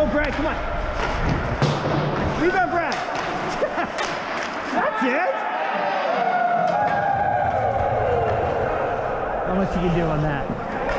Go, Brad, come on. Rebound, Brad. That's it. How much you can do on that?